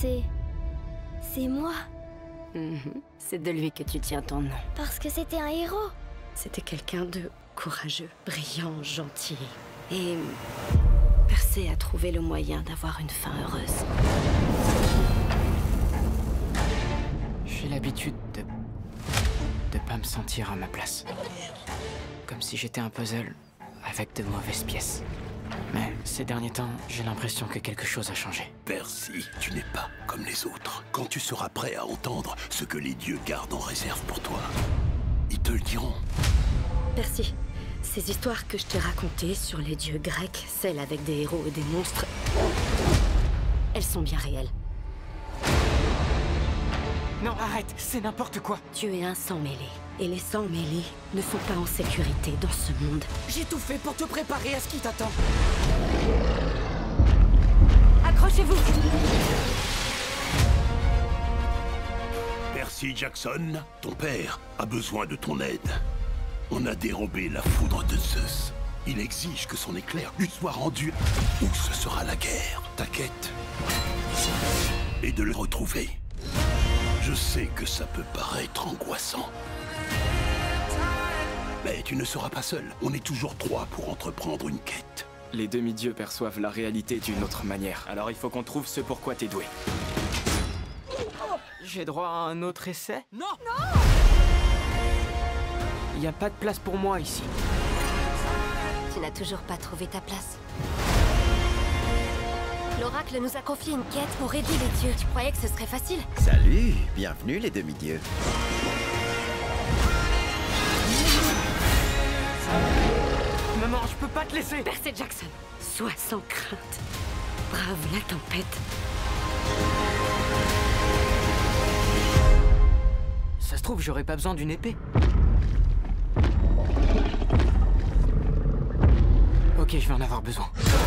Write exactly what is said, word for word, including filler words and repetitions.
C'est... c'est moi. Mm-hmm. C'est de lui que tu tiens ton nom. Parce que c'était un héros. C'était quelqu'un de courageux, brillant, gentil. Et Percé a trouvé le moyen d'avoir une fin heureuse. J'ai l'habitude de... de pas me sentir à ma place. Comme si j'étais un puzzle avec de mauvaises pièces. Mais ces derniers temps, j'ai l'impression que quelque chose a changé. Percy, tu n'es pas comme les autres. Quand tu seras prêt à entendre ce que les dieux gardent en réserve pour toi, ils te le diront. Percy, ces histoires que je t'ai racontées sur les dieux grecs, celles avec des héros et des monstres, elles sont bien réelles. Non, arrête, c'est n'importe quoi. Tu es un sang mêlé. Et les sangs mêlés ne sont pas en sécurité dans ce monde. J'ai tout fait pour te préparer à ce qui t'attend. Accrochez-vous! Percy Jackson, ton père a besoin de ton aide. On a dérobé la foudre de Zeus. Il exige que son éclair lui soit rendu ou ce sera la guerre. Ta quête est de le retrouver. Je sais que ça peut paraître angoissant. Mais tu ne seras pas seul. On est toujours trois pour entreprendre une quête. Les demi-dieux perçoivent la réalité d'une autre manière. Alors il faut qu'on trouve ce pourquoi t'es doué. J'ai droit à un autre essai? Non! Non! Il n'y a pas de place pour moi ici. Tu n'as toujours pas trouvé ta place. L'oracle nous a confié une quête pour aider les dieux. Tu croyais que ce serait facile? Salut, bienvenue les demi-dieux. Maman, je peux pas te laisser. Percy Jackson, sois sans crainte. Brave la tempête. Ça se trouve, j'aurais pas besoin d'une épée. Ok, je vais en avoir besoin.